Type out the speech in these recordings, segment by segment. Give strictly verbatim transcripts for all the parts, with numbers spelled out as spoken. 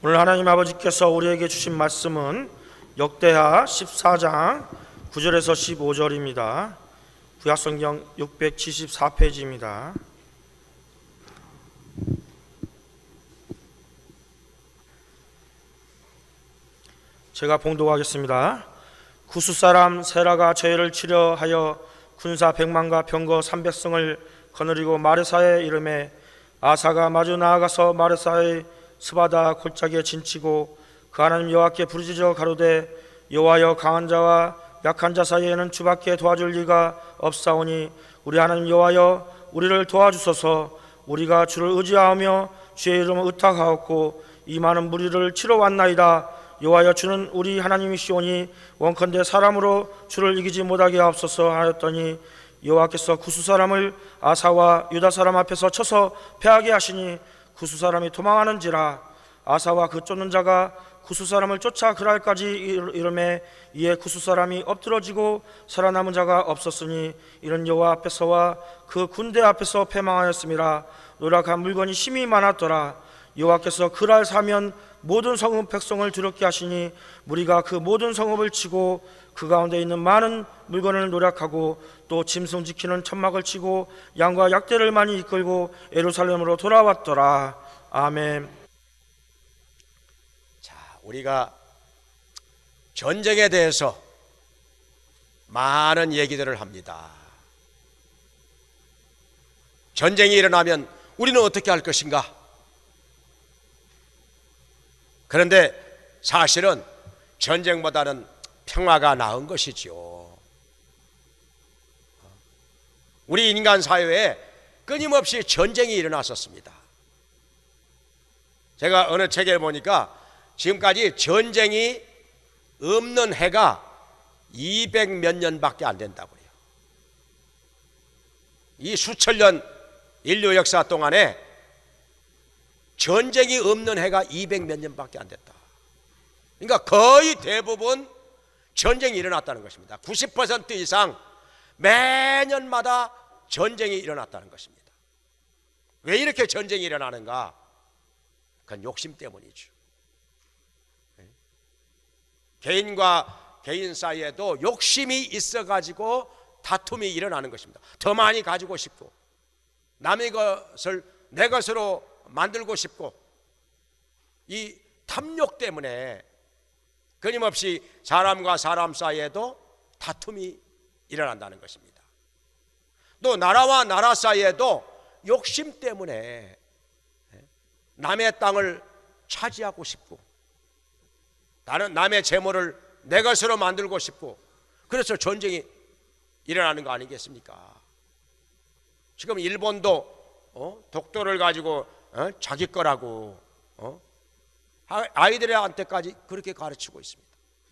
오늘 하나님 아버지께서 우리에게 주신 말씀은 역대하 십사 장 구 절에서 십오 절입니다. 구약성경 육백칠십사 페이지입니다. 제가 봉독하겠습니다. 구스사람 세라가 저희를 치려 하여 군사 백만과 병거 삼백성을 거느리고 마레사에 이르매 아사가 마주 나아가서 마레사의 스바다 골짜기에 진치고 그 하나님 여호와께 부르짖어 가로되 여호와여 강한 자와 약한 자 사이에는 주밖에 도와줄 리가 없사오니 우리 하나님 여호와여 우리를 도와주소서. 우리가 주를 의지하며 주의 이름을 의탁하였고 이 많은 무리를 치러 왔나이다. 여호와여 주는 우리 하나님이시오니 원컨대 사람으로 주를 이기지 못하게 하옵소서 하였더니 여호와께서 구스 사람을 아사와 유다 사람 앞에서 쳐서 패하게 하시니 구스 사람이 도망하는지라. 아사와 그 쫓는 자가 구스 사람을 쫓아 그랄까지 이르매 이에 구스 사람이 엎드러지고 살아남은 자가 없었으니 이는 여호와 앞에서와 그 군대 앞에서 패망하였음이라. 노력한 물건이 심히 많았더라. 여호와께서 그랄 사면 모든 성읍 백성을 두렵게 하시니 무리가 그 모든 성읍을 치고 그 가운데 있는 많은 물건을 노략하고 또 짐승 지키는 천막을 치고 양과 약대를 많이 이끌고 예루살렘으로 돌아왔더라. 아멘. 자, 우리가 전쟁에 대해서 많은 얘기들을 합니다. 전쟁이 일어나면 우리는 어떻게 할 것인가? 그런데 사실은 전쟁보다는 평화가 나은 것이지요. 우리 인간 사회에 끊임없이 전쟁이 일어났었습니다. 제가 어느 책에 보니까 지금까지 전쟁이 없는 해가 이백 몇 년밖에 안 된다고 해요. 이 수천 년 인류 역사 동안에 전쟁이 없는 해가 이백 몇 년밖에 안 됐다. 그러니까 거의 대부분 전쟁이 일어났다는 것입니다. 구십 퍼센트 이상 매년마다 전쟁이 일어났다는 것입니다. 왜 이렇게 전쟁이 일어나는가? 그건 욕심 때문이죠. 개인과 개인 사이에도 욕심이 있어가지고 다툼이 일어나는 것입니다. 더 많이 가지고 싶고 남의 것을 내 것으로 만들고 싶고 이 탐욕 때문에 끊임없이 사람과 사람 사이에도 다툼이 일어난다는 것입니다. 또 나라와 나라 사이에도 욕심 때문에 남의 땅을 차지하고 싶고 다른 남의 재물을 내 것으로 만들고 싶고 그래서 전쟁이 일어나는 거 아니겠습니까? 지금 일본도 어? 독도를 가지고 어? 자기 거라고 어? 아이들한테까지 그렇게 가르치고 있습니다.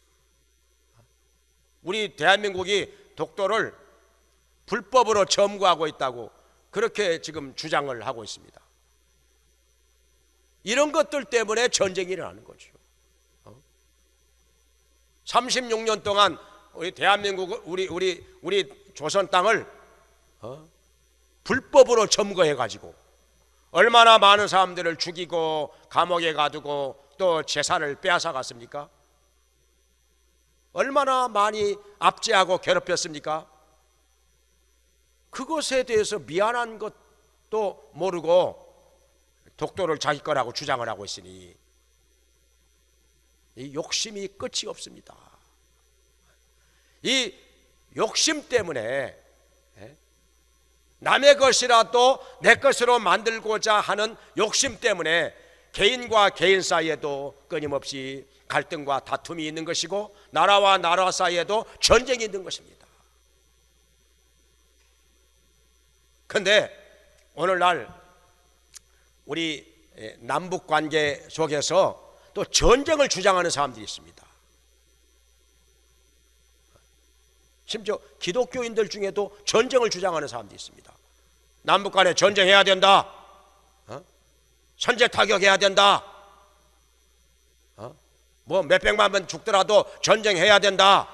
우리 대한민국이 독도를 불법으로 점거하고 있다고 그렇게 지금 주장을 하고 있습니다. 이런 것들 때문에 전쟁이 일어나는 거죠. 어? 삼십육 년 동안 우리 대한민국 우리 우리 우리 조선 땅을 어? 불법으로 점거해 가지고 얼마나 많은 사람들을 죽이고 감옥에 가두고 또 재산을 빼앗아 갔습니까? 얼마나 많이 압제하고 괴롭혔습니까? 그것에 대해서 미안한 것도 모르고 독도를 자기 거라고 주장을 하고 있으니 이 욕심이 끝이 없습니다. 이 욕심 때문에 남의 것이라도 내 것으로 만들고자 하는 욕심 때문에 개인과 개인 사이에도 끊임없이 갈등과 다툼이 있는 것이고 나라와 나라 사이에도 전쟁이 있는 것입니다. 그런데 오늘날 우리 남북 관계 속에서 또 전쟁을 주장하는 사람들이 있습니다. 심지어 기독교인들 중에도 전쟁을 주장하는 사람들이 있습니다. 남북 간에 전쟁해야 된다. 어? 선제 타격해야 된다. 어? 뭐 몇백만 명 죽더라도 전쟁해야 된다.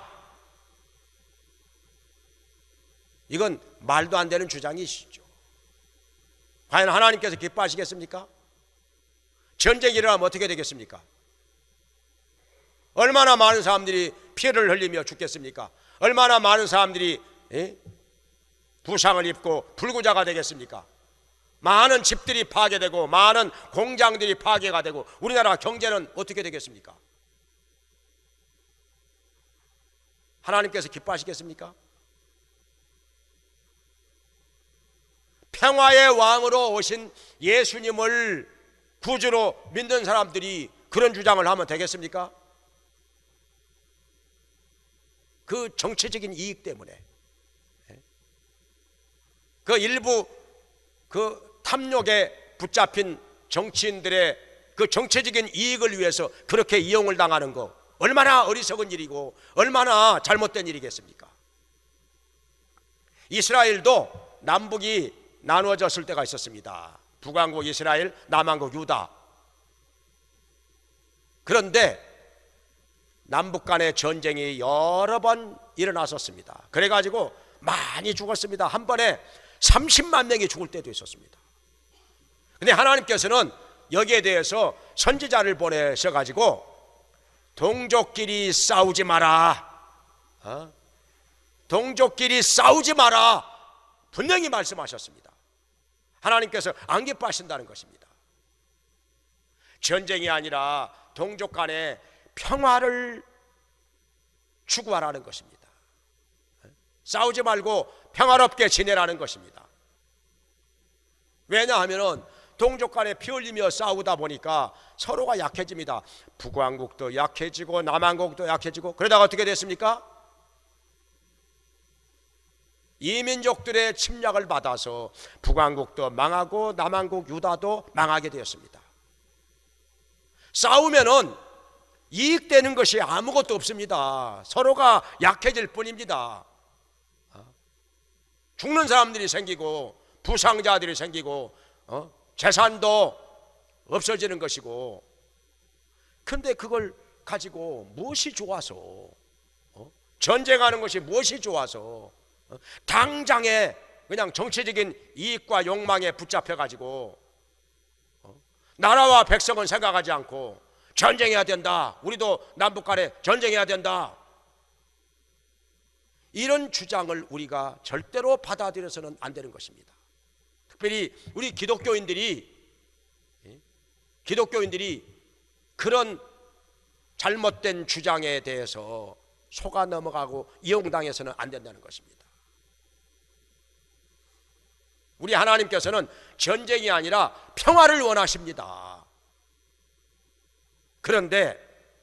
이건 말도 안 되는 주장이시죠. 과연 하나님께서 기뻐하시겠습니까? 전쟁이 일어나면 어떻게 되겠습니까? 얼마나 많은 사람들이 피해를 흘리며 죽겠습니까? 얼마나 많은 사람들이 에? 부상을 입고 불구자가 되겠습니까? 많은 집들이 파괴되고 많은 공장들이 파괴가 되고 우리나라 경제는 어떻게 되겠습니까? 하나님께서 기뻐하시겠습니까? 평화의 왕으로 오신 예수님을 구주로 믿는 사람들이 그런 주장을 하면 되겠습니까? 그 정치적인 이익 때문에, 그 일부 그 탐욕에 붙잡힌 정치인들의 그 정치적인 이익을 위해서 그렇게 이용을 당하는 거 얼마나 어리석은 일이고 얼마나 잘못된 일이겠습니까? 이스라엘도 남북이 나누어졌을 때가 있었습니다. 북왕국 이스라엘, 남왕국 유다. 그런데 남북 간의 전쟁이 여러 번 일어났었습니다. 그래가지고 많이 죽었습니다. 한 번에 삼십만 명이 죽을 때도 있었습니다. 근데 하나님께서는 여기에 대해서 선지자를 보내셔가지고 동족끼리 싸우지 마라, 어? 동족끼리 싸우지 마라 분명히 말씀하셨습니다. 하나님께서 안 기뻐하신다는 것입니다. 전쟁이 아니라 동족 간에 평화를 추구하라는 것입니다. 싸우지 말고 평화롭게 지내라는 것입니다. 왜냐하면 동족 간에 피 흘리며 싸우다 보니까 서로가 약해집니다. 북왕국도 약해지고 남왕국도 약해지고, 그러다가 어떻게 됐습니까? 이민족들의 침략을 받아서 북왕국도 망하고 남왕국 유다도 망하게 되었습니다. 싸우면은 이익되는 것이 아무것도 없습니다. 서로가 약해질 뿐입니다. 죽는 사람들이 생기고 부상자들이 생기고 어? 재산도 없어지는 것이고, 근데 그걸 가지고 무엇이 좋아서, 어? 전쟁하는 것이 무엇이 좋아서, 어? 당장에 그냥 정치적인 이익과 욕망에 붙잡혀 가지고 어? 나라와 백성은 생각하지 않고 전쟁해야 된다, 우리도 남북 간에 전쟁해야 된다, 이런 주장을 우리가 절대로 받아들여서는 안 되는 것입니다. 특별히 우리 기독교인들이 기독교인들이 그런 잘못된 주장에 대해서 속아 넘어가고 이용당해서는 안 된다는 것입니다. 우리 하나님께서는 전쟁이 아니라 평화를 원하십니다. 그런데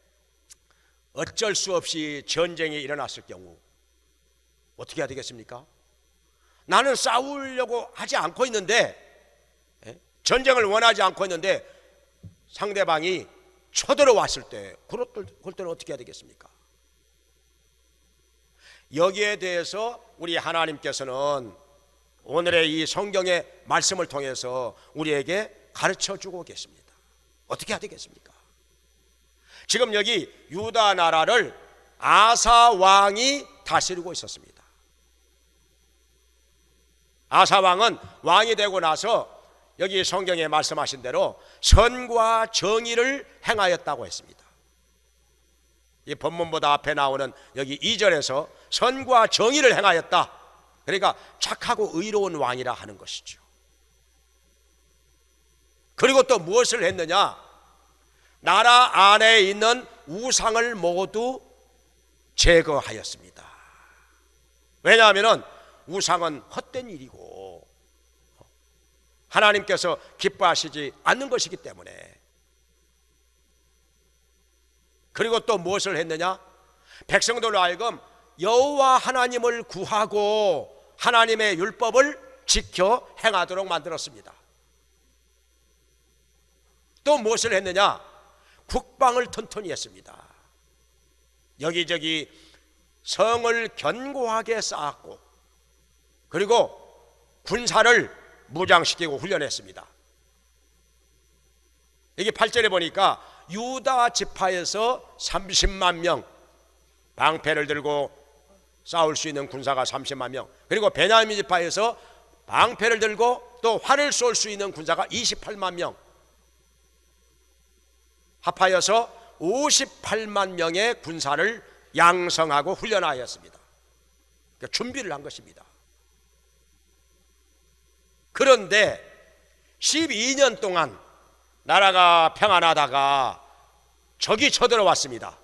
어쩔 수 없이 전쟁이 일어났을 경우 어떻게 해야 되겠습니까? 나는 싸우려고 하지 않고 있는데, 전쟁을 원하지 않고 있는데 상대방이 쳐들어왔을 때 그럴 때는 어떻게 해야 되겠습니까? 여기에 대해서 우리 하나님께서는 오늘의 이 성경의 말씀을 통해서 우리에게 가르쳐주고 계십니다. 어떻게 해야 되겠습니까? 지금 여기 유다 나라를 아사 왕이 다스리고 있었습니다. 아사 왕은 왕이 되고 나서 여기 성경에 말씀하신 대로 선과 정의를 행하였다고 했습니다. 이 본문보다 앞에 나오는 여기 이 절에서 선과 정의를 행하였다, 그러니까 착하고 의로운 왕이라 하는 것이죠. 그리고 또 무엇을 했느냐? 나라 안에 있는 우상을 모두 제거하였습니다. 왜냐하면 우상은 헛된 일이고 하나님께서 기뻐하시지 않는 것이기 때문에. 그리고 또 무엇을 했느냐? 백성들로 하여금 여호와 하나님을 구하고 하나님의 율법을 지켜 행하도록 만들었습니다. 또 무엇을 했느냐? 국방을 튼튼히 했습니다. 여기저기 성을 견고하게 쌓았고, 그리고 군사를 무장시키고 훈련했습니다. 여기 팔 절에 보니까 유다 지파에서 삼십만 명, 방패를 들고 싸울 수 있는 군사가 삼십만 명, 그리고 베냐민 지파에서 방패를 들고 또 활을 쏠 수 있는 군사가 이십팔만 명. 합하여서 오십팔만 명의 군사를 양성하고 훈련하였습니다. 그러니까 준비를 한 것입니다. 그런데 십이 년 동안 나라가 평안하다가 적이 쳐들어왔습니다.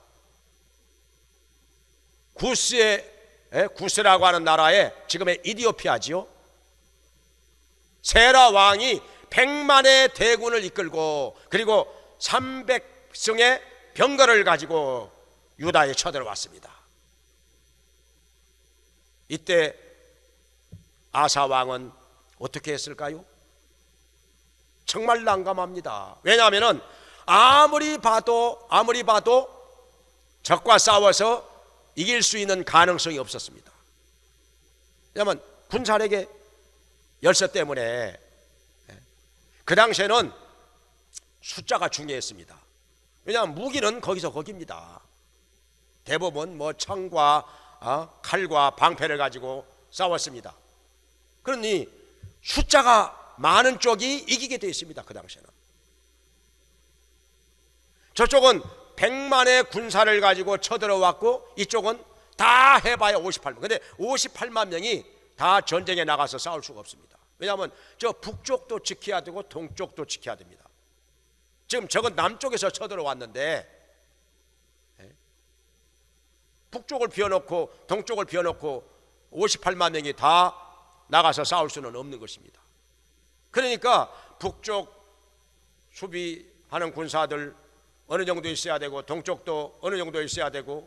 구스의 구스라고 하는 나라에, 지금의 이디오피아지요. 세라 왕이 백만의 대군을 이끌고 그리고 삼백승의 병거를 가지고 유다에 쳐들어왔습니다. 이때 아사 왕은 어떻게 했을까요? 정말 난감합니다. 왜냐하면 아무리 봐도 아무리 봐도 적과 싸워서 이길 수 있는 가능성이 없었습니다. 왜냐하면 군사력의 열세 때문에 그 당시에는 숫자가 중요했습니다. 왜냐하면 무기는 거기서 거기입니다. 대부분 뭐 창과 어, 칼과 방패를 가지고 싸웠습니다. 그러니 숫자가 많은 쪽이 이기게 되어 있습니다. 그 당시에는 저쪽은 백만의 군사를 가지고 쳐들어왔고 이쪽은 다 해봐야 오십팔만. 근데 오십팔만 명이 다 전쟁에 나가서 싸울 수가 없습니다. 왜냐하면 저 북쪽도 지켜야 되고 동쪽도 지켜야 됩니다. 지금 저건 남쪽에서 쳐들어왔는데 북쪽을 비워놓고 동쪽을 비워놓고 오십팔만 명이 다 나가서 싸울 수는 없는 것입니다. 그러니까 북쪽 수비하는 군사들 어느 정도 있어야 되고 동쪽도 어느 정도 있어야 되고,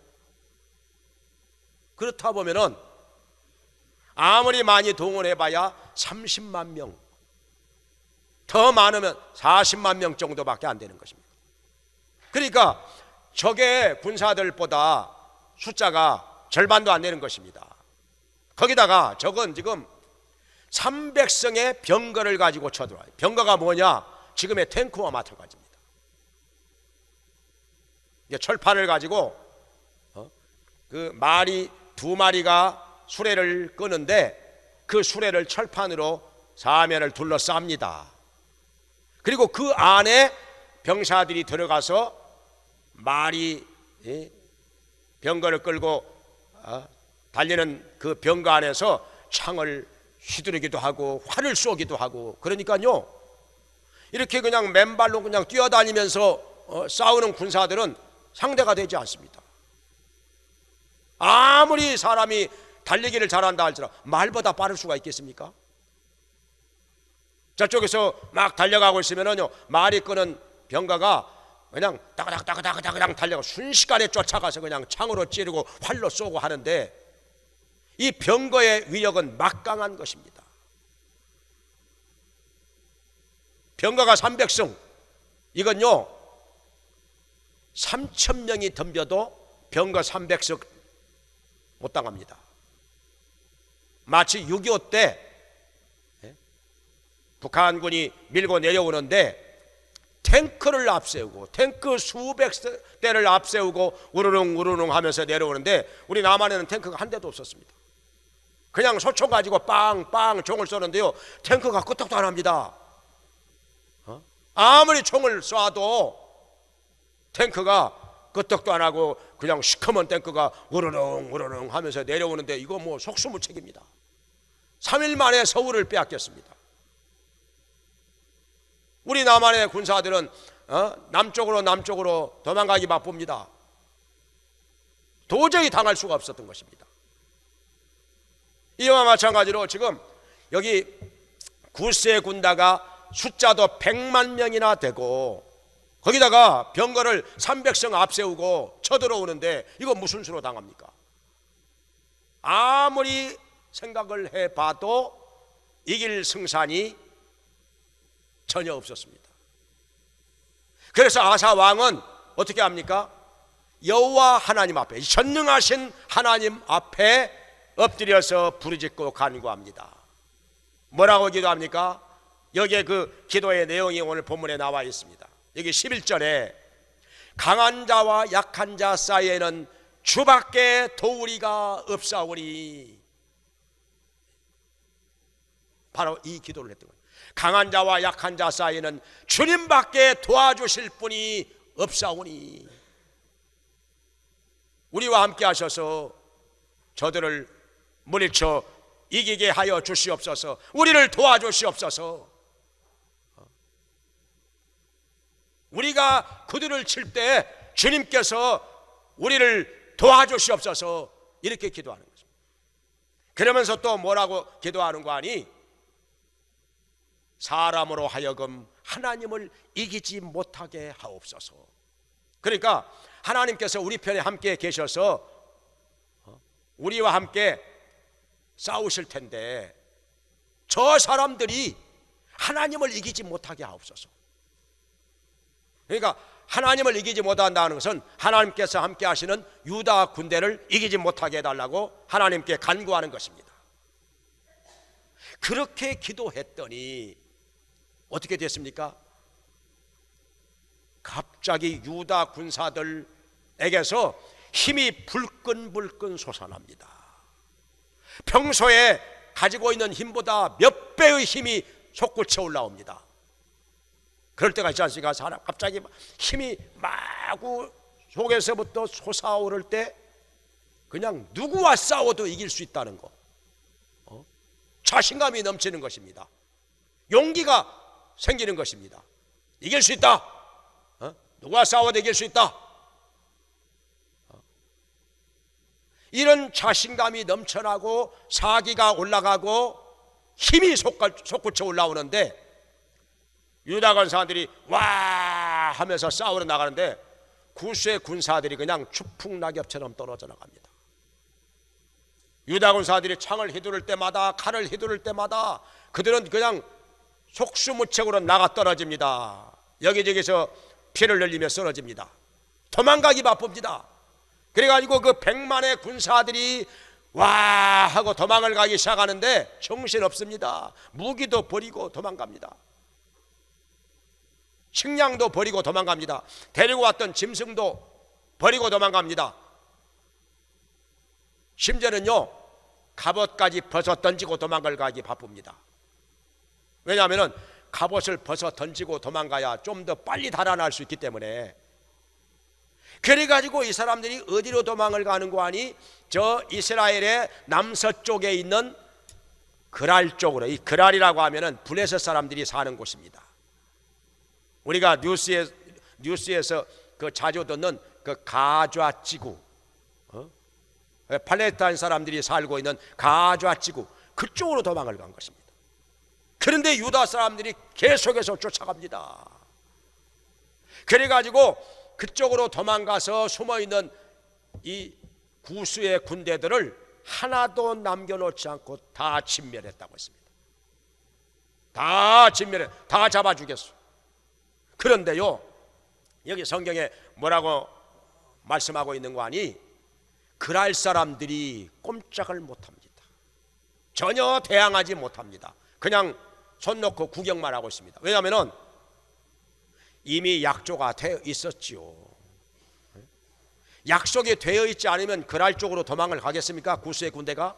그렇다 보면은 아무리 많이 동원해봐야 삼십만 명, 더 많으면 사십만 명 정도밖에 안 되는 것입니다. 그러니까 적의 군사들보다 숫자가 절반도 안 되는 것입니다. 거기다가 적은 지금 삼백성의 병거를 가지고 쳐들어와요. 병거가 뭐냐? 지금의 탱크와 마찬가지입니다. 철판을 가지고 어? 그 말이 두 마리가 수레를 끄는데 그 수레를 철판으로 사면을 둘러쌉니다. 그리고 그 안에 병사들이 들어가서 말이 예? 병거를 끌고 어? 달리는 그 병거 안에서 창을 휘두르기도 하고 활을 쏘기도 하고, 그러니까요 이렇게 그냥 맨발로 그냥 뛰어다니면서 어, 싸우는 군사들은 상대가 되지 않습니다. 아무리 사람이 달리기를 잘한다 할지라도 말보다 빠를 수가 있겠습니까? 저쪽에서 막 달려가고 있으면은요 말이 끄는 병거가 그냥 따그닥따그닥따그닥 달려가 순식간에 쫓아가서 그냥 창으로 찌르고 활로 쏘고 하는데, 이 병거의 위력은 막강한 것입니다. 병거가 삼백승, 이건요 삼천 명이 덤벼도 병거 삼백승 못 당합니다. 마치 육이오 때 북한군이 밀고 내려오는데 탱크를 앞세우고 탱크 수백 대를 앞세우고 우르릉 우르릉 하면서 내려오는데 우리 남한에는 탱크가 한 대도 없었습니다. 그냥 소총 가지고 빵빵 총을 쏘는데요 탱크가 끄떡도 안 합니다. 어? 아무리 총을 쏴도 탱크가 끄떡도 안 하고 그냥 시커먼 탱크가 우르릉 우르릉 하면서 내려오는데 이거 뭐 속수무책입니다. 삼 일 만에 서울을 빼앗겼습니다. 우리 남한의 군사들은 어? 남쪽으로 남쪽으로 도망가기 바쁩니다. 도저히 당할 수가 없었던 것입니다. 이와 마찬가지로 지금 여기 구스의 군대가 숫자도 백만 명이나 되고 거기다가 병거를 삼백성 앞세우고 쳐들어오는데 이거 무슨 수로 당합니까? 아무리 생각을 해봐도 이길 승산이 전혀 없었습니다. 그래서 아사 왕은 어떻게 합니까? 여호와 하나님 앞에, 전능하신 하나님 앞에 엎드려서 부르짖고 간구합니다. 뭐라고 기도합니까? 여기에 그 기도의 내용이 오늘 본문에 나와 있습니다. 여기 십일 절에 강한 자와 약한 자 사이에는 주밖에 도우리가 없사오니, 바로 이 기도를 했던 거예요. 강한 자와 약한 자 사이에는 주님밖에 도와주실 분이 없사오니 우리와 함께 하셔서 저들을 물리쳐 이기게 하여 주시옵소서. 우리를 도와주시옵소서. 우리가 그들을 칠 때 주님께서 우리를 도와주시옵소서 이렇게 기도하는 거죠. 그러면서 또 뭐라고 기도하는 거 아니? 사람으로 하여금 하나님을 이기지 못하게 하옵소서. 그러니까 하나님께서 우리 편에 함께 계셔서 우리와 함께 싸우실 텐데 저 사람들이 하나님을 이기지 못하게 하옵소서. 그러니까 하나님을 이기지 못한다는 것은 하나님께서 함께 하시는 유다 군대를 이기지 못하게 해달라고 하나님께 간구하는 것입니다. 그렇게 기도했더니 어떻게 됐습니까? 갑자기 유다 군사들에게서 힘이 불끈불끈 솟아납니다. 평소에 가지고 있는 힘보다 몇 배의 힘이 솟구쳐 올라옵니다. 그럴 때가 있지 않습니까? 사람 갑자기 힘이 마구 속에서부터 솟아오를 때 그냥 누구와 싸워도 이길 수 있다는 거, 어? 자신감이 넘치는 것입니다. 용기가 생기는 것입니다. 이길 수 있다. 어? 누구와 싸워도 이길 수 있다. 어? 이런 자신감이 넘쳐나고 사기가 올라가고 힘이 솟구쳐 올라오는데 유다 군사들이 와 하면서 싸우러 나가는데 구스의 군사들이 그냥 추풍낙엽처럼 떨어져 나갑니다. 유다 군사들이 창을 휘두를 때마다 칼을 휘두를 때마다 그들은 그냥 속수무책으로 나가 떨어집니다. 여기저기서 피를 흘리며 쓰러집니다. 도망가기 바쁩니다. 그래가지고 그 백만의 군사들이 와 하고 도망을 가기 시작하는데 정신없습니다. 무기도 버리고 도망갑니다. 식량도 버리고 도망갑니다. 데리고 왔던 짐승도 버리고 도망갑니다. 심지어는요 갑옷까지 벗어 던지고 도망을 가기 바쁩니다. 왜냐하면 갑옷을 벗어 던지고 도망가야 좀 더 빨리 달아날 수 있기 때문에. 그래가지고 이 사람들이 어디로 도망을 가는 거 아니? 저 이스라엘의 남서쪽에 있는 그랄 쪽으로. 이 그랄이라고 하면은 블레셋 사람들이 사는 곳입니다. 우리가 뉴스에, 뉴스에서 그 자주 듣는 그 가좌 지구, 어? 팔레스타인 사람들이 살고 있는 가좌 지구, 그쪽으로 도망을 간 것입니다. 그런데 유다 사람들이 계속해서 쫓아갑니다. 그래가지고 그쪽으로 도망가서 숨어있는 이 구스의 군대들을 하나도 남겨놓지 않고 다 진멸했다고 했습니다. 다 진멸해, 다 잡아 죽였어. 그런데요 여기 성경에 뭐라고 말씀하고 있는 거 아니? 그랄 사람들이 꼼짝을 못합니다. 전혀 대항하지 못합니다. 그냥 손 놓고 구경만 하고 있습니다. 왜냐하면 이미 약조가 되어 있었지요. 약속이 되어 있지 않으면 그랄 쪽으로 도망을 가겠습니까? 구스의 군대가?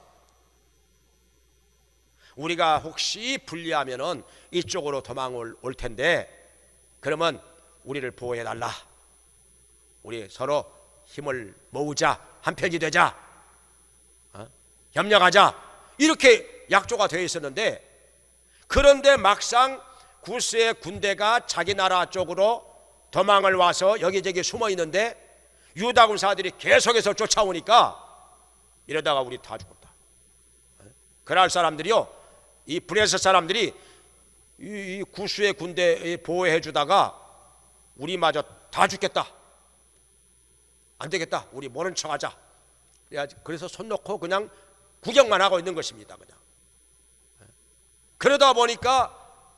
우리가 혹시 불리하면은 이쪽으로 도망을 올 텐데 그러면 우리를 보호해 달라. 우리 서로 힘을 모으자. 한편이 되자. 어? 협력하자. 이렇게 약조가 되어 있었는데 그런데 막상 구스의 군대가 자기 나라 쪽으로 도망을 와서 여기저기 숨어 있는데 유다 군사들이 계속해서 쫓아오니까 이러다가 우리 다 죽었다. 그날 사람들이요 이 블레셋 사람들이 이 구스의 군대 보호해 주다가 우리마저 다 죽겠다. 안 되겠다. 우리 모른 척하자. 그래서 손 놓고 그냥 구경만 하고 있는 것입니다. 그냥. 그러다 보니까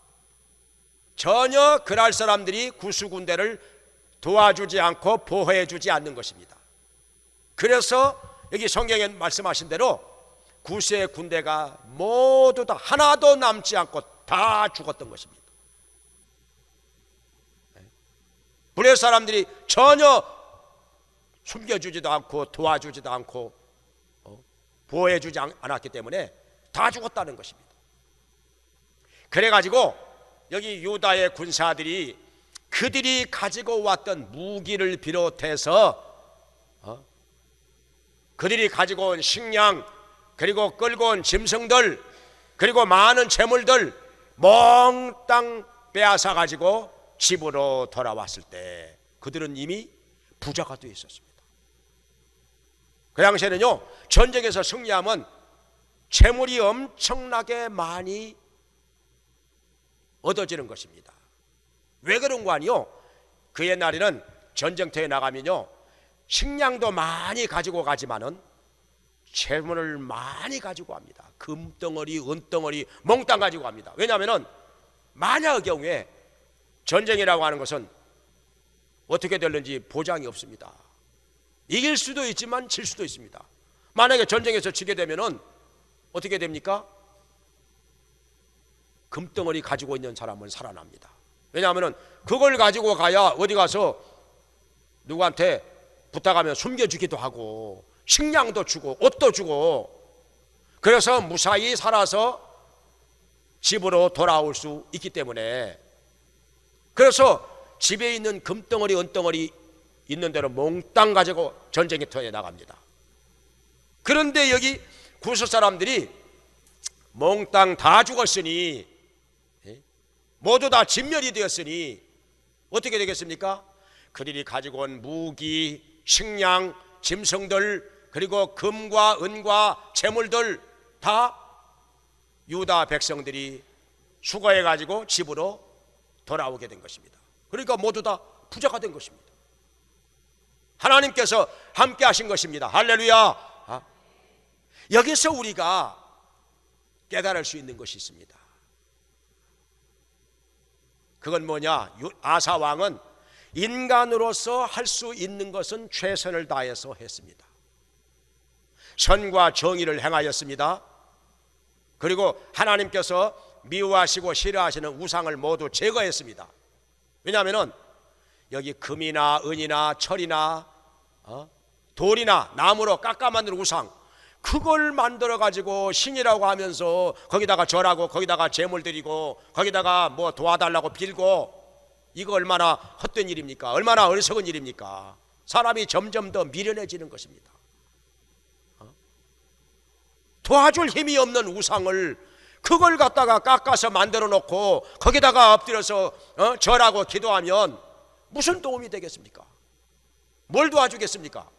전혀 그날 사람들이 구스 군대를 도와주지 않고 보호해 주지 않는 것입니다. 그래서 여기 성경에 말씀하신 대로 구스의 군대가 모두 다 하나도 남지 않고 다 죽었던 것입니다. 블레셋 사람들이 전혀 숨겨주지도 않고 도와주지도 않고 보호해주지 않았기 때문에 다 죽었다는 것입니다. 그래가지고 여기 유다의 군사들이 그들이 가지고 왔던 무기를 비롯해서 어? 그들이 가지고 온 식량, 그리고 끌고 온 짐승들, 그리고 많은 재물들 몽땅 빼앗아 가지고 집으로 돌아왔을 때 그들은 이미 부자가 되어 있었습니다. 그 당시에는요, 전쟁에서 승리하면 재물이 엄청나게 많이 얻어지는 것입니다. 왜 그런 거 아니요? 그 옛날에는 전쟁터에 나가면요, 식량도 많이 가지고 가지만은 재물을 많이 가지고 갑니다. 금덩어리, 은덩어리 몽땅 가지고 갑니다. 왜냐하면 만약의 경우에 전쟁이라고 하는 것은 어떻게 될는지 보장이 없습니다. 이길 수도 있지만 질 수도 있습니다. 만약에 전쟁에서 지게 되면은 어떻게 됩니까? 금덩어리 가지고 있는 사람은 살아납니다. 왜냐하면 그걸 가지고 가야 어디 가서 누구한테 부탁하면 숨겨주기도 하고 식량도 주고 옷도 주고, 그래서 무사히 살아서 집으로 돌아올 수 있기 때문에, 그래서 집에 있는 금덩어리 은덩어리 있는 대로 몽땅 가지고 전쟁터에 나갑니다. 그런데 여기 구스 사람들이 몽땅 다 죽었으니, 모두 다 진멸이 되었으니 어떻게 되겠습니까? 그들이 가지고 온 무기, 식량, 짐승들, 그리고 금과 은과 재물들 다 유다 백성들이 수거해 가지고 집으로 돌아오게 된 것입니다. 그러니까 모두 다 부자가 된 것입니다. 하나님께서 함께 하신 것입니다. 할렐루야. 아, 여기서 우리가 깨달을 수 있는 것이 있습니다. 그건 뭐냐? 아사 왕은 인간으로서 할 수 있는 것은 최선을 다해서 했습니다. 선과 정의를 행하였습니다. 그리고 하나님께서 미워하시고 싫어하시는 우상을 모두 제거했습니다. 왜냐하면 여기 금이나 은이나 철이나 어? 돌이나 나무로 깎아 만든 우상, 그걸 만들어 가지고 신이라고 하면서 거기다가 절하고 거기다가 제물 드리고 거기다가 뭐 도와달라고 빌고, 이거 얼마나 헛된 일입니까? 얼마나 어리석은 일입니까? 사람이 점점 더 미련해지는 것입니다. 어? 도와줄 힘이 없는 우상을 그걸 갖다가 깎아서 만들어 놓고 거기다가 엎드려서 어? 절하고 기도하면 무슨 도움이 되겠습니까? 뭘 도와주겠습니까?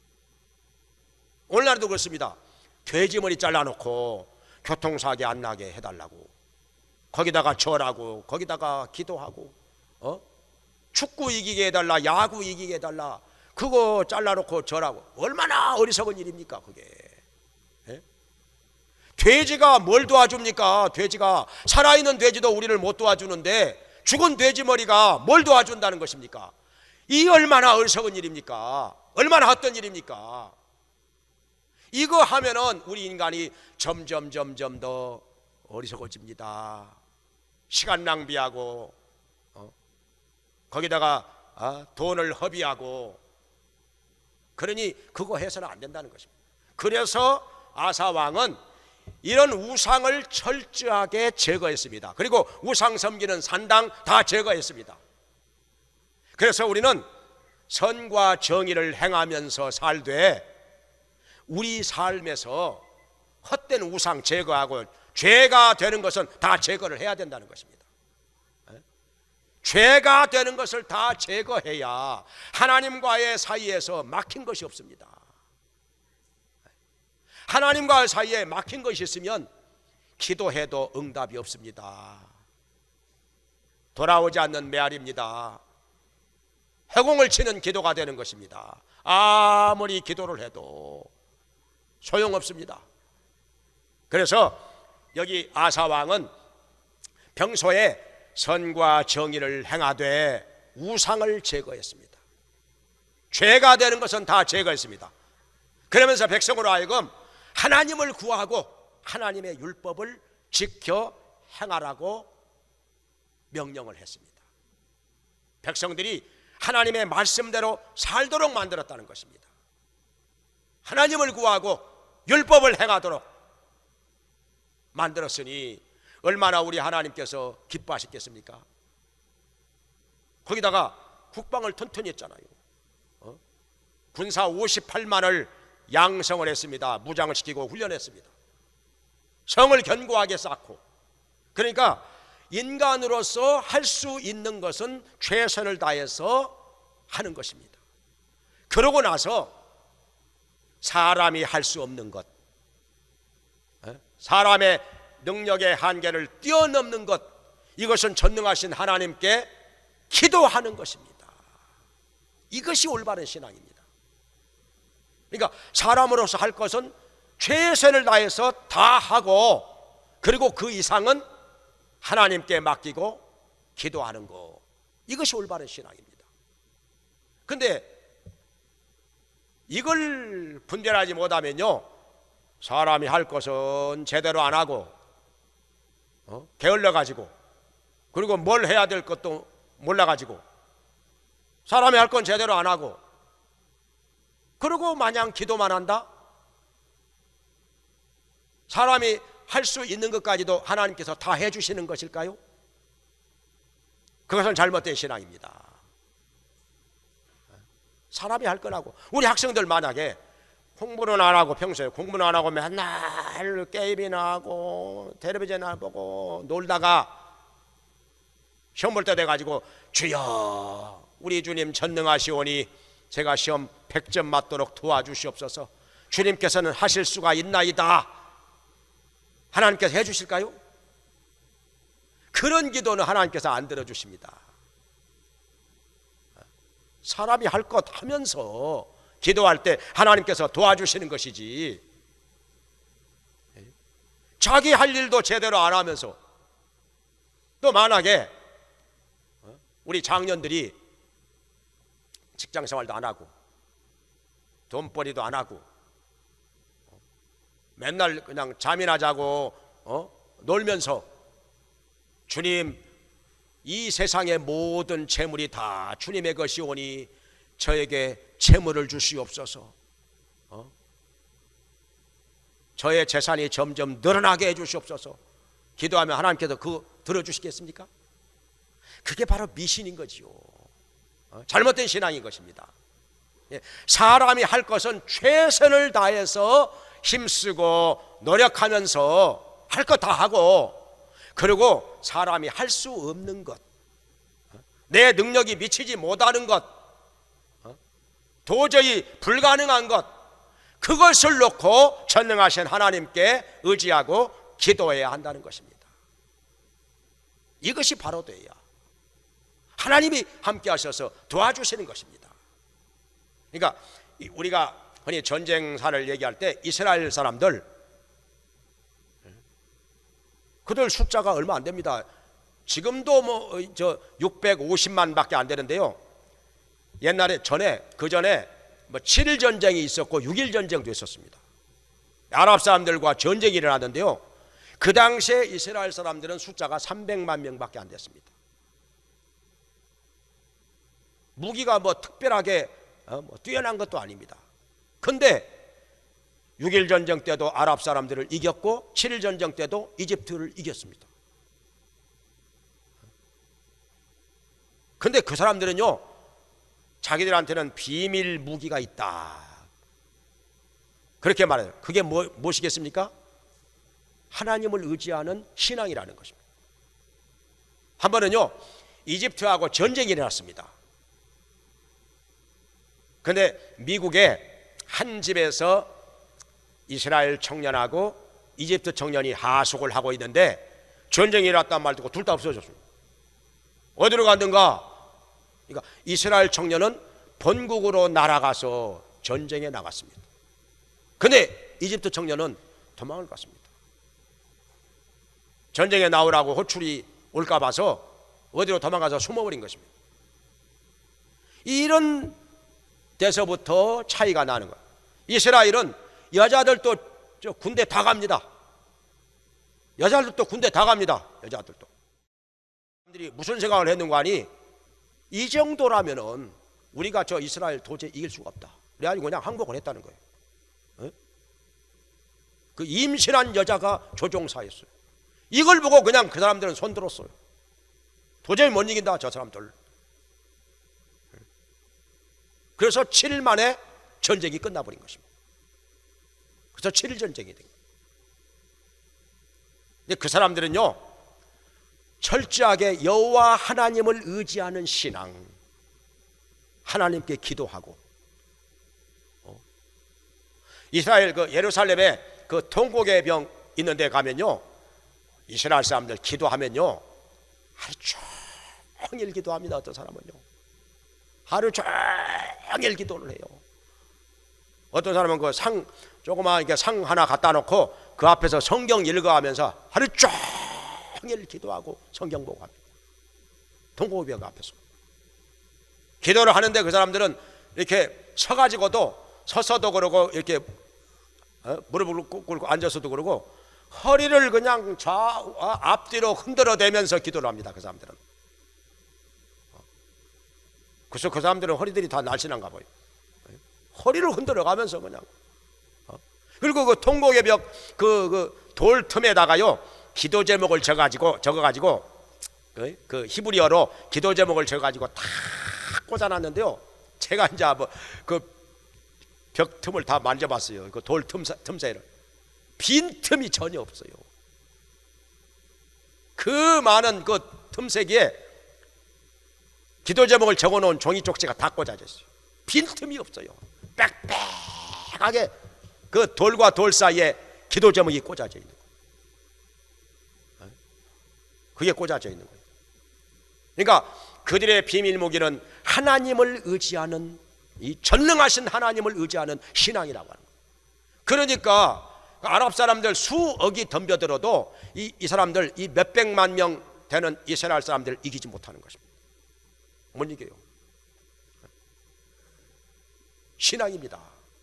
오늘날도 그렇습니다. 돼지머리 잘라놓고 교통사고 안 나게 해달라고 거기다가 절하고 거기다가 기도하고, 어? 축구 이기게 해달라, 야구 이기게 해달라, 그거 잘라놓고 절하고, 얼마나 어리석은 일입니까 그게? 예? 돼지가 뭘 도와줍니까? 돼지가, 살아있는 돼지도 우리를 못 도와주는데 죽은 돼지 머리가 뭘 도와준다는 것입니까? 이 얼마나 어리석은 일입니까? 얼마나 헛된 일입니까? 이거 하면은 우리 인간이 점점 점점 더 어리석어집니다. 시간 낭비하고 어? 거기다가 어? 돈을 허비하고, 그러니 그거 해서는 안 된다는 것입니다. 그래서 아사 왕은 이런 우상을 철저하게 제거했습니다. 그리고 우상 섬기는 산당 다 제거했습니다. 그래서 우리는 선과 정의를 행하면서 살되 우리 삶에서 헛된 우상 제거하고 죄가 되는 것은 다 제거를 해야 된다는 것입니다. 죄가 되는 것을 다 제거해야 하나님과의 사이에서 막힌 것이 없습니다. 하나님과 사이에 막힌 것이 있으면 기도해도 응답이 없습니다. 돌아오지 않는 메아리입니다. 해공을 치는 기도가 되는 것입니다. 아무리 기도를 해도 소용없습니다. 그래서 여기 아사 왕은 평소에 선과 정의를 행하되 우상을 제거했습니다. 죄가 되는 것은 다 제거했습니다. 그러면서 백성으로 하여금 하나님을 구하고 하나님의 율법을 지켜 행하라고 명령을 했습니다. 백성들이 하나님의 말씀대로 살도록 만들었다는 것입니다. 하나님을 구하고 율법을 행하도록 만들었으니 얼마나 우리 하나님께서 기뻐하셨겠습니까? 거기다가 국방을 튼튼히 했잖아요. 어? 군사 오십팔만을 양성을 했습니다. 무장을 시키고 훈련했습니다. 성을 견고하게 쌓고. 그러니까 인간으로서 할 수 있는 것은 최선을 다해서 하는 것입니다. 그러고 나서 사람이 할 수 없는 것, 사람의 능력의 한계를 뛰어넘는 것, 이것은 전능하신 하나님께 기도하는 것입니다. 이것이 올바른 신앙입니다. 그러니까 사람으로서 할 것은 최선을 다해서 다 하고, 그리고 그 이상은 하나님께 맡기고 기도하는 것, 이것이 올바른 신앙입니다. 근데 이걸 분별하지 못하면요, 사람이 할 것은 제대로 안 하고 어? 게을러 가지고, 그리고 뭘 해야 될 것도 몰라 가지고, 사람이 할 건 제대로 안 하고, 그리고 마냥 기도만 한다? 사람이 할 수 있는 것까지도 하나님께서 다 해주시는 것일까요? 그것은 잘못된 신앙입니다. 사람이 할 건 하고, 우리 학생들 만약에 공부는 안 하고, 평소에 공부는 안 하고 맨날 게임이나 하고 텔레비전이나 보고 놀다가 시험 볼 때 돼가지고, 주여 우리 주님 전능하시오니 제가 시험 백 점 맞도록 도와주시옵소서, 주님께서는 하실 수가 있나이다, 하나님께서 해주실까요? 그런 기도는 하나님께서 안 들어주십니다. 사람이 할 것 하면서 기도할 때 하나님께서 도와주시는 것이지, 자기 할 일도 제대로 안 하면서, 또 만약에 우리 장년들이 직장생활도 안 하고 돈벌이도 안 하고 맨날 그냥 잠이나 자고 어? 놀면서, 주님 이 세상의 모든 재물이 다 주님의 것이오니 저에게 재물을 주시옵소서, 어? 저의 재산이 점점 늘어나게 해주시옵소서 기도하면 하나님께서 그거 들어주시겠습니까? 그게 바로 미신인 거지요. 어? 잘못된 신앙인 것입니다. 예, 사람이 할 것은 최선을 다해서 힘쓰고 노력하면서 할 것 다 하고, 그리고 사람이 할 수 없는 것, 내 능력이 미치지 못하는 것, 도저히 불가능한 것, 그것을 놓고 전능하신 하나님께 의지하고 기도해야 한다는 것입니다. 이것이 바로 돼야 하나님이 함께 하셔서 도와주시는 것입니다. 그러니까 우리가 흔히 전쟁사를 얘기할 때 이스라엘 사람들, 그들 숫자가 얼마 안 됩니다. 지금도 뭐 저 육백오십만 밖에 안 되는데요, 옛날에 전에 그 전에 뭐 칠 일 전쟁이 있었고 육 일 전쟁도 있었습니다. 아랍 사람들과 전쟁이 일어나는데요, 그 당시에 이스라엘 사람들은 숫자가 삼백만 명밖에 안 됐습니다. 무기가 뭐 특별하게 어, 뭐 뛰어난 것도 아닙니다. 근데 육 일 전쟁 때도 아랍 사람들을 이겼고 칠 일 전쟁 때도 이집트를 이겼습니다. 근데 그 사람들은요, 자기들한테는 비밀 무기가 있다, 그렇게 말해요. 그게 뭐, 무엇이겠습니까? 하나님을 의지하는 신앙이라는 것입니다. 한 번은요, 이집트하고 전쟁이 일어났습니다. 근데 미국의 한 집에서 이스라엘 청년하고 이집트 청년이 하숙을 하고 있는데 전쟁이 일어났단 말 듣고 둘 다 없어졌습니다. 어디로 갔는가? 그러니까 이스라엘 청년은 본국으로 날아가서 전쟁에 나갔습니다. 근데 이집트 청년은 도망을 갔습니다. 전쟁에 나오라고 호출이 올까 봐서 어디로 도망가서 숨어버린 것입니다. 이런 데서부터 차이가 나는 거예요. 이스라엘은 여자들도 저 군대 다 갑니다. 여자들도 군대 다 갑니다. 여자들도. 사람들이 무슨 생각을 했는가 하니, 이 정도라면은 우리가 저 이스라엘 도저히 이길 수가 없다, 그래가지고 그냥 항복을 했다는 거예요. 에? 그 임신한 여자가 조종사였어요. 이걸 보고 그냥 그 사람들은 손들었어요. 도저히 못 이긴다 저 사람들. 그래서 칠 일 만에 전쟁이 끝나버린 것입니다. 그래서 칠 일 전쟁이 된 거예요. 근데 그 사람들은요, 철저하게 여호와 하나님을 의지하는 신앙, 하나님께 기도하고, 어? 이스라엘 그 예루살렘에 그 통곡의 병 있는 데 가면요, 이스라엘 사람들 기도하면요 하루 종일 기도합니다. 어떤 사람은요 하루 종일 기도를 해요. 어떤 사람은 그 상 조그만 이렇게 상 하나 갖다 놓고 그 앞에서 성경 읽어가면서 하루 종일 기도하고 성경 보고 합니다. 통곡의 병 앞에서 기도를 하는데 그 사람들은 이렇게 서가지고도 서서도 그러고 이렇게 어? 무릎을 꿇고 앉아서도 그러고 허리를 그냥 좌 앞뒤로 흔들어대면서 기도를 합니다. 그 사람들은. 그래서 그 사람들은 허리들이 다 날씬한가 봐요. 허리를 흔들어가면서 그냥. 그리고 그 통곡의 벽 그 그 돌 틈에다가요 기도 제목을 적어가지고 적어가지고 그 히브리어로 기도 제목을 적어가지고 다 꽂아놨는데요. 제가 이제 뭐 그 벽 틈을 다 만져봤어요. 그 돌 틈 틈새를. 빈틈이 전혀 없어요. 그 많은 그 틈새기에 기도 제목을 적어놓은 종이 쪽지가 다 꽂아져 있어요. 빈틈이 없어요. 빽빽하게 그 돌과 돌 사이에 기도 제목이 꽂아져 있는 거예요. 그게 꽂아져 있는 거예요. 그러니까 그들의 비밀 무기는 하나님을 의지하는, 이 전능하신 하나님을 의지하는 신앙이라고 하는 거예요. 그러니까 아랍 사람들 수억이 덤벼들어도 이, 이 사람들 이 몇백만 명 되는 이스라엘 사람들을 이기지 못하는 것입니다. 못 이겨요. 신앙입니다.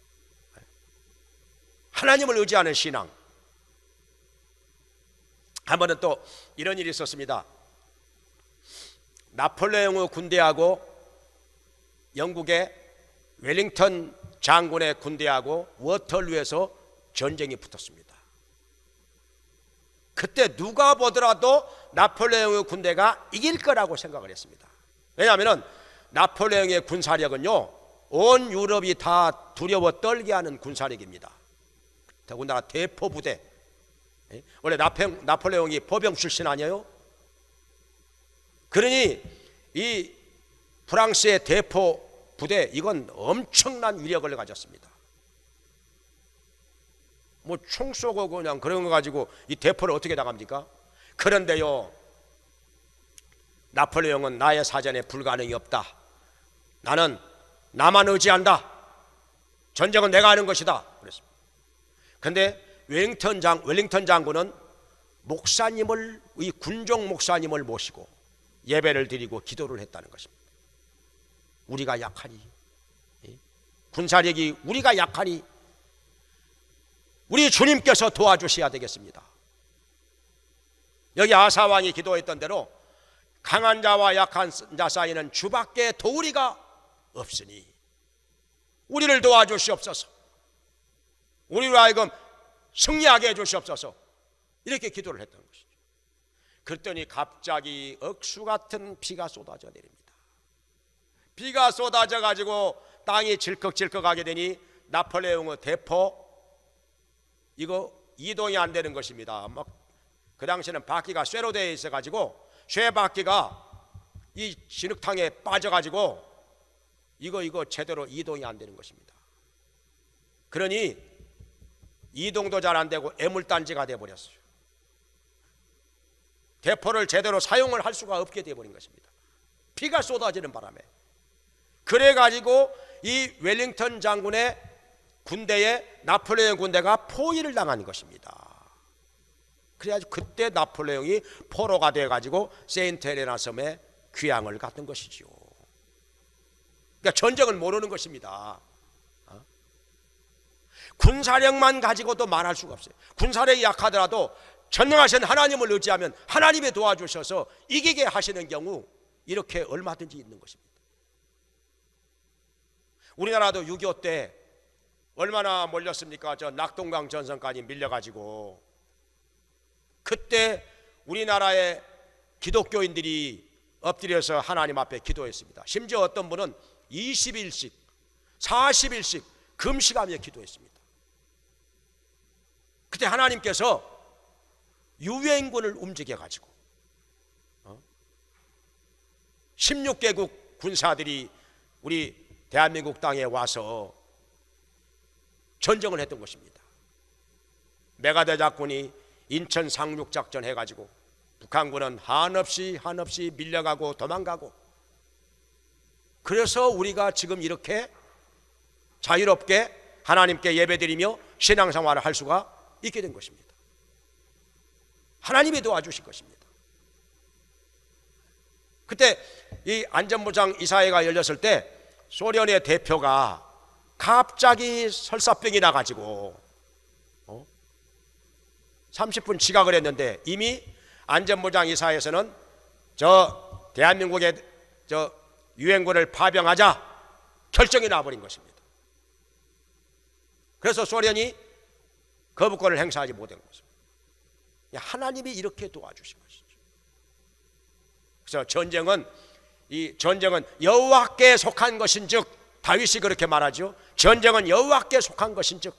하나님을 의지하는 신앙. 한 번은 또 이런 일이 있었습니다. 나폴레옹의 군대하고 영국의 웰링턴 장군의 군대하고 워털루에서 전쟁이 붙었습니다. 그때 누가 보더라도 나폴레옹의 군대가 이길 거라고 생각을 했습니다. 왜냐하면 나폴레옹의 군사력은요 온 유럽이 다 두려워 떨게 하는 군사력입니다. 더군다나 대포 부대. 원래 나폴, 나폴레옹이 포병 출신 아니에요? 그러니 이 프랑스의 대포 부대, 이건 엄청난 위력을 가졌습니다. 뭐 총 쏘고 그냥 그런 거 가지고 이 대포를 어떻게 나갑니까? 그런데요 나폴레옹은 나의 사전에 불가능이 없다. 나는 나만 의지한다. 전쟁은 내가 하는 것이다. 그랬습니다. 그런데 웰링턴 장 웰링턴 장군은 목사님을, 이 군종 목사님을 모시고 예배를 드리고 기도를 했다는 것입니다. 우리가 약하니, 군사력이 우리가 약하니 우리 주님께서 도와주셔야 되겠습니다. 여기 아사 왕이 기도했던 대로 강한 자와 약한 자 사이에는 주밖에 도우리가 없으니 우리를 도와주시옵소서. 우리로 하여금 승리하게 해주시옵소서. 이렇게 기도를 했던 것이죠. 그랬더니 갑자기 억수 같은 비가 쏟아져 내립니다. 비가 쏟아져 가지고 땅이 질컥질컥하게 되니 나폴레옹의 대포 이거 이동이 안 되는 것입니다. 막 그 당시에는 바퀴가 쇠로 되어 있어 가지고 쇠 바퀴가 이 진흙탕에 빠져 가지고 이거 이거 제대로 이동이 안 되는 것입니다. 그러니 이동도 잘 안 되고 애물단지가 돼 버렸어요. 대포를 제대로 사용을 할 수가 없게 돼 버린 것입니다. 비가 쏟아지는 바람에. 그래 가지고 이 웰링턴 장군의 군대에 나폴레옹 군대가 포위를 당한 것입니다. 그래가지고 그때 나폴레옹이 포로가 돼가지고 세인트 헬레나 섬에 귀향을 갔던 것이지요. 그러니까 전쟁을 모르는 것입니다. 어? 군사력만 가지고도 말할 수가 없어요. 군사력이 약하더라도 전능하신 하나님을 의지하면 하나님이 도와주셔서 이기게 하시는 경우 이렇게 얼마든지 있는 것입니다. 우리나라도 육이오 때 얼마나 몰렸습니까? 저 낙동강 전선까지 밀려가지고 그때 우리나라의 기독교인들이 엎드려서 하나님 앞에 기도했습니다. 심지어 어떤 분은 이십 일씩 사십 일씩 금식하며 기도했습니다. 그때 하나님께서 유엔군을 움직여 가지고 십육 개국 군사들이 우리 대한민국 땅에 와서 전쟁을 했던 것입니다. 메가대작군이 인천 상륙작전 해가지고 북한군은 한없이 한없이 밀려가고 도망가고, 그래서 우리가 지금 이렇게 자유롭게 하나님께 예배드리며 신앙생활을 할 수가 있게 된 것입니다. 하나님이 도와주신 것입니다. 그때 이 안전보장 이사회가 열렸을 때 소련의 대표가 갑자기 설사병이 나가지고 어? 삼십 분 지각을 했는데 이미 안전보장 이사회에서는 저 대한민국의 저 유엔군을 파병하자 결정이 나버린 것입니다. 그래서 소련이 거부권을 행사하지 못한 것입니다. 하나님이 이렇게 도와주신 것이죠. 그래서 전쟁은 이 전쟁은 여호와께 속한 것인즉, 다윗이 그렇게 말하죠. 전쟁은 여호와께 속한 것인즉,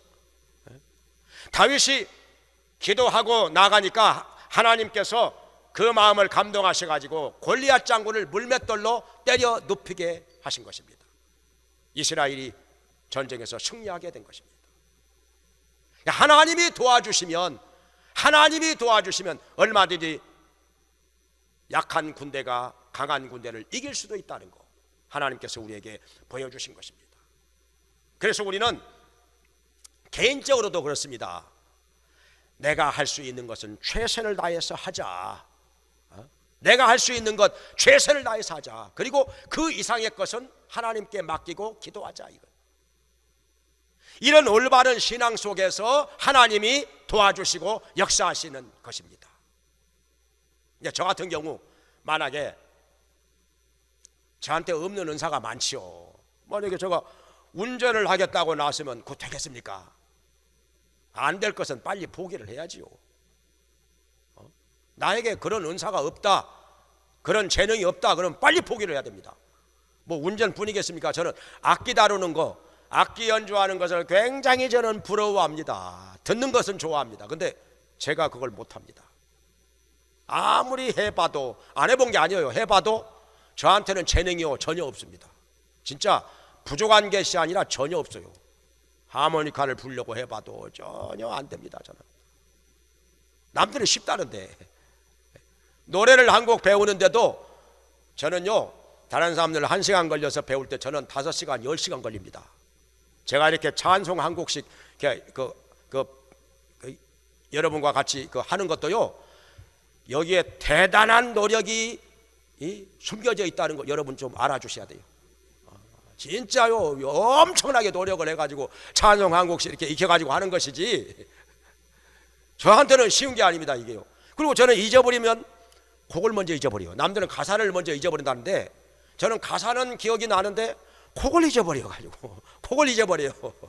다윗이 기도하고 나가니까 하나님께서 그 마음을 감동하셔 가지고 골리앗 장군을 물맷돌로 때려 눕히게 하신 것입니다. 이스라엘이 전쟁에서 승리하게 된 것입니다. 하나님이 도와주시면 하나님이 도와주시면 얼마든지 약한 군대가 강한 군대를 이길 수도 있다는 거 하나님께서 우리에게 보여주신 것입니다. 그래서 우리는 개인적으로도 그렇습니다. 내가 할 수 있는 것은 최선을 다해서 하자. 내가 할 수 있는 것 최선을 다해서 하자. 그리고 그 이상의 것은 하나님께 맡기고 기도하자. 이거. 이런 올바른 신앙 속에서 하나님이 도와주시고 역사하시는 것입니다. 저 같은 경우 만약에 저한테 없는 은사가 많지요. 만약에 제가 운전을 하겠다고 나왔으면 그거 되겠습니까? 안 될 것은 빨리 포기를 해야지요. 어? 나에게 그런 은사가 없다, 그런 재능이 없다, 그러면 빨리 포기를 해야 됩니다. 뭐 운전뿐이겠습니까? 저는 악기 다루는 거, 악기 연주하는 것을 굉장히 저는 부러워합니다. 듣는 것은 좋아합니다. 근데 제가 그걸 못합니다. 아무리 해봐도, 안 해본 게 아니에요. 해봐도 저한테는 재능이요 전혀 없습니다. 진짜 부족한 것이 아니라 전혀 없어요. 하모니카를 불려고 해봐도 전혀 안 됩니다. 저는. 남들은 쉽다는데 노래를 한 곡 배우는데도 저는요 다른 사람들 한 시간 걸려서 배울 때 저는 다섯 시간, 열 시간 걸립니다. 제가 이렇게 찬송 한 곡씩 그, 그, 그, 그 여러분과 같이 그 하는 것도요, 여기에 대단한 노력이 이, 숨겨져 있다는 거 여러분 좀 알아주셔야 돼요. 진짜요, 엄청나게 노력을 해가지고 찬송 한 곡씩 이렇게 익혀가지고 하는 것이지 저한테는 쉬운 게 아닙니다, 이게요. 그리고 저는 잊어버리면 곡을 먼저 잊어버려요. 남들은 가사를 먼저 잊어버린다는데 저는 가사는 기억이 나는데 곡을 잊어버려가지고 곡을 잊어버려요.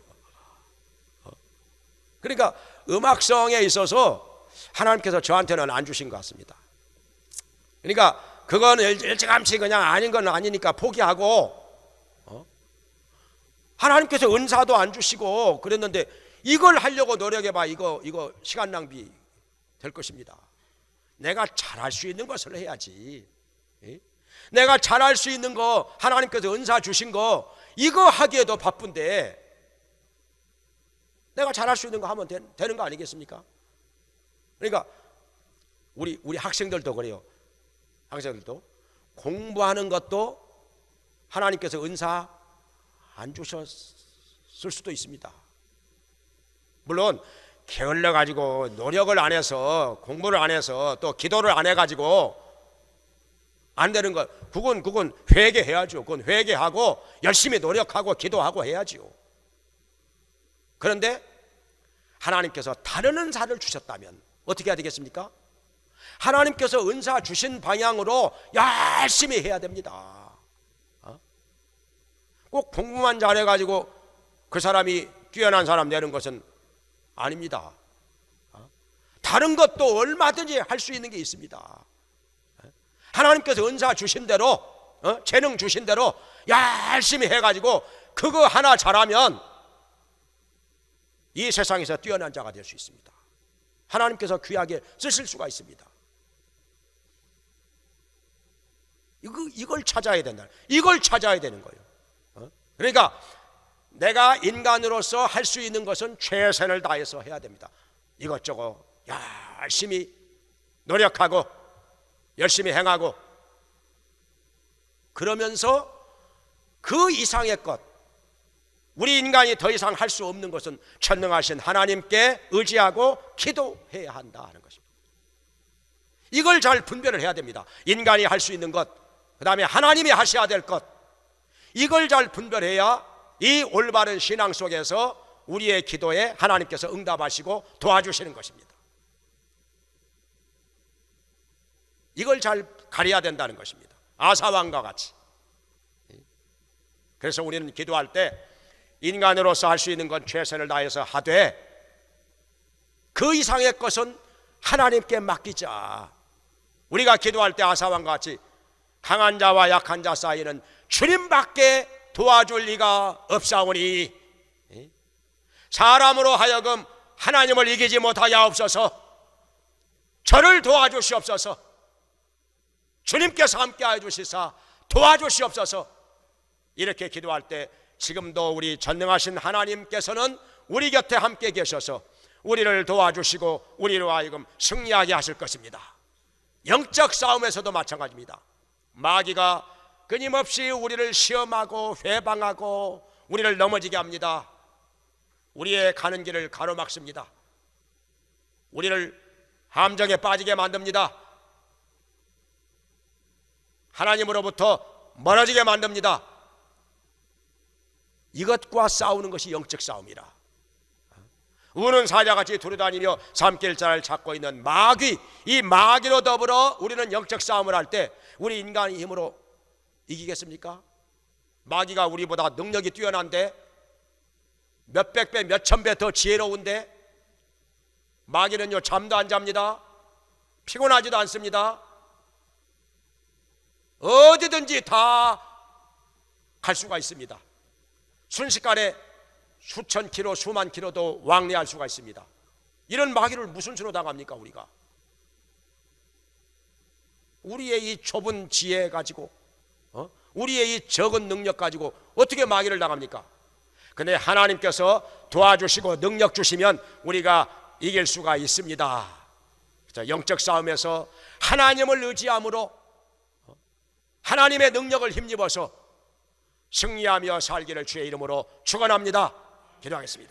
그러니까 음악성에 있어서 하나님께서 저한테는 안 주신 것 같습니다. 그러니까 그건 일찌감치 그냥 아닌 건 아니니까 포기하고, 어? 하나님께서 은사도 안 주시고 그랬는데 이걸 하려고 노력해봐, 이거 이거 시간 낭비 될 것입니다. 내가 잘할 수 있는 것을 해야지. 예? 내가 잘할 수 있는 거, 하나님께서 은사 주신 거 이거 하기에도 바쁜데 내가 잘할 수 있는 거 하면 되, 되는 거 아니겠습니까? 그러니까 우리 우리 학생들도 그래요. 학생들도 공부하는 것도 하나님께서 은사 안 주셨을 수도 있습니다. 물론 게을러 가지고 노력을 안 해서, 공부를 안 해서, 또 기도를 안 해 가지고 안 되는 것, 그건 그건 회개해야죠. 그건 회개하고 열심히 노력하고 기도하고 해야지요. 그런데 하나님께서 다른 은사를 주셨다면 어떻게 해야 되겠습니까? 하나님께서 은사 주신 방향으로 열심히 해야 됩니다. 어? 꼭 공부만 잘해가지고 그 사람이 뛰어난 사람 되는 것은 아닙니다. 어? 다른 것도 얼마든지 할 수 있는 게 있습니다. 어? 하나님께서 은사 주신 대로, 어? 재능 주신 대로 열심히 해가지고 그거 하나 잘하면 이 세상에서 뛰어난 자가 될 수 있습니다. 하나님께서 귀하게 쓰실 수가 있습니다. 이거, 이걸 찾아야 된다. 이걸 찾아야 되는 거예요. 어? 그러니까 내가 인간으로서 할 수 있는 것은 최선을 다해서 해야 됩니다. 이것저것 열심히 노력하고 열심히 행하고, 그러면서 그 이상의 것, 우리 인간이 더 이상 할 수 없는 것은 전능하신 하나님께 의지하고 기도해야 한다 하는 것입니다. 이걸 잘 분별을 해야 됩니다. 인간이 할 수 있는 것, 그 다음에 하나님이 하셔야 될 것, 이걸 잘 분별해야 이 올바른 신앙 속에서 우리의 기도에 하나님께서 응답하시고 도와주시는 것입니다. 이걸 잘 가려야 된다는 것입니다. 아사왕과 같이. 그래서 우리는 기도할 때 인간으로서 할 수 있는 건 최선을 다해서 하되, 그 이상의 것은 하나님께 맡기자. 우리가 기도할 때 아사왕과 같이 강한 자와 약한 자 사이는 주님밖에 도와줄 리가 없사오니 사람으로 하여금 하나님을 이기지 못하여 없어서 저를 도와주시옵소서. 주님께서 함께하여 주시사 도와주시옵소서. 이렇게 기도할 때 지금도 우리 전능하신 하나님께서는 우리 곁에 함께 계셔서 우리를 도와주시고 우리로 하여금 승리하게 하실 것입니다. 영적 싸움에서도 마찬가지입니다. 마귀가 끊임없이 우리를 시험하고 회방하고 우리를 넘어지게 합니다. 우리의 가는 길을 가로막습니다. 우리를 함정에 빠지게 만듭니다. 하나님으로부터 멀어지게 만듭니다. 이것과 싸우는 것이 영적 싸움이라. 우는 사자같이 두루다니며 삼킬 자를 찾고 있는 마귀, 이 마귀로 더불어 우리는 영적 싸움을 할 때 우리 인간의 힘으로 이기겠습니까? 마귀가 우리보다 능력이 뛰어난데, 몇백 배, 몇천 배 더 지혜로운데, 마귀는요 잠도 안 잡니다. 피곤하지도 않습니다. 어디든지 다 갈 수가 있습니다. 순식간에 수천 킬로, 수만 킬로도 왕래할 수가 있습니다. 이런 마귀를 무슨 수로 당합니까? 우리가 우리의 이 좁은 지혜 가지고, 어? 우리의 이 적은 능력 가지고 어떻게 마귀를 당합니까? 근데 하나님께서 도와주시고 능력 주시면 우리가 이길 수가 있습니다. 영적 싸움에서 하나님을 의지함으로 하나님의 능력을 힘입어서 승리하며 살기를 주의 이름으로 축원합니다. 기도하겠습니다.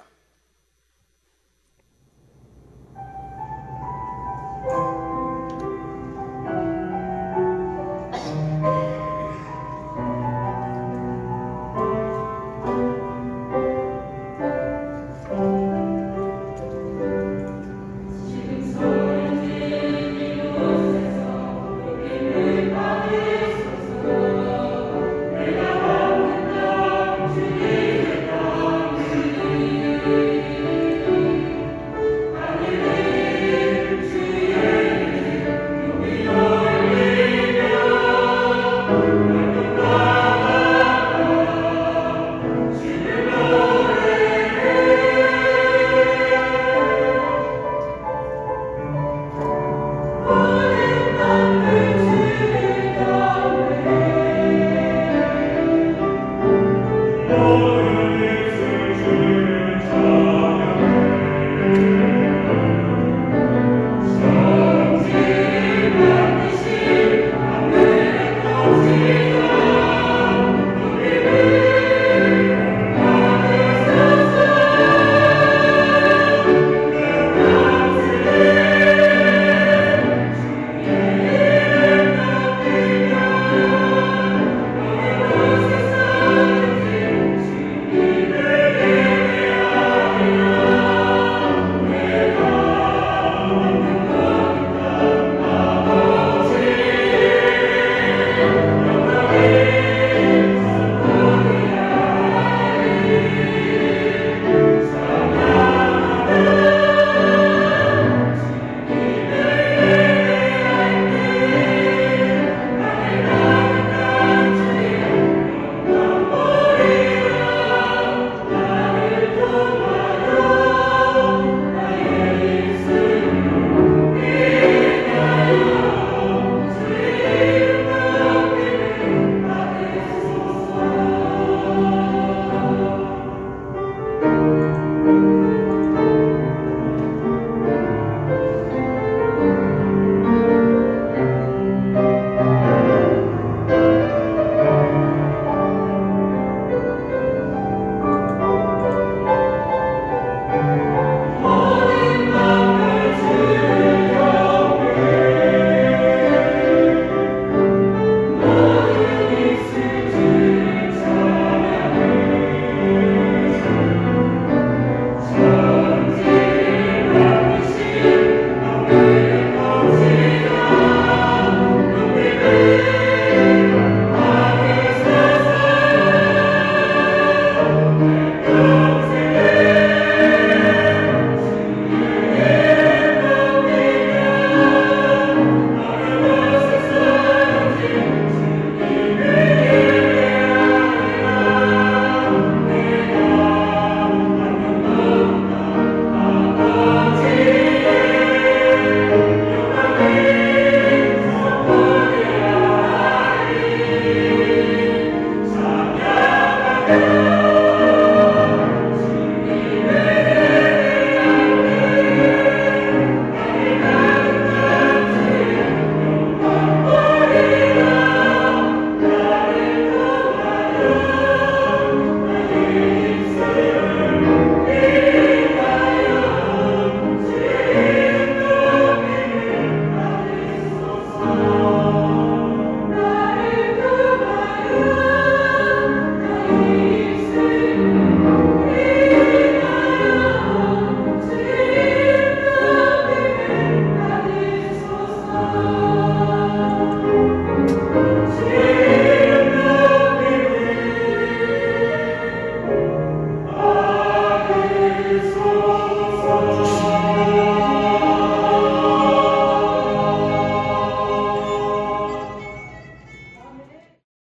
아멘.